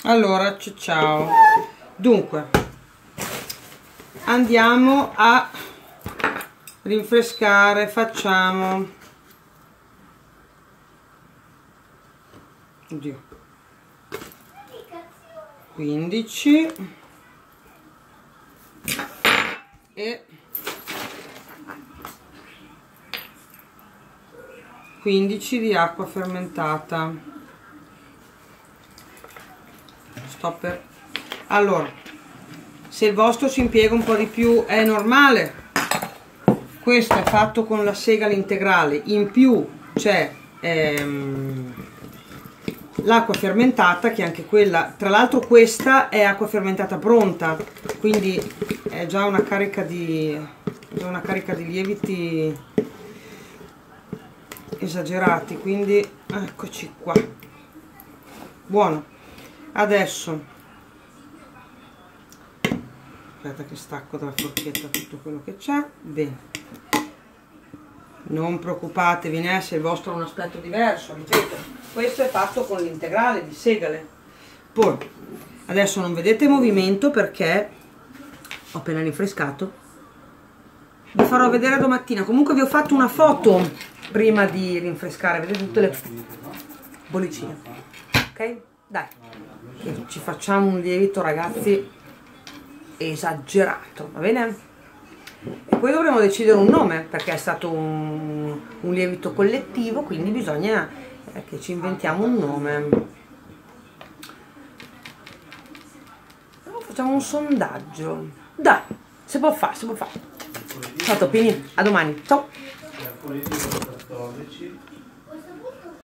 Allora, ciao. Dunque, andiamo a rinfrescare, facciamo 15 e 15 di acqua fermentata. Allora, se il vostro si impiega un po' di più è normale. Questo è fatto con la segale integrale, in più c'è l'acqua fermentata, che anche quella, tra l'altro questa è acqua fermentata pronta, quindi è già una carica di lieviti esagerati, quindi eccoci qua. Buono. Adesso aspetta che stacco dalla forchetta tutto quello che c'è. Bene, non preoccupatevi se il vostro ha un aspetto diverso, ripeto, questo è fatto con l'integrale di segale. Poi adesso non vedete movimento perché ho appena rinfrescato, vi farò vedere domattina. Comunque vi ho fatto una foto prima di rinfrescare, vedete tutte le bollicine, ok? Dai, ci facciamo un lievito, ragazzi, esagerato, va bene? E poi dovremo decidere un nome, perché è stato un lievito collettivo, quindi bisogna che ci inventiamo un nome. Facciamo un sondaggio, dai, si può fare, si può fare. Ciao Topini, a domani, ciao.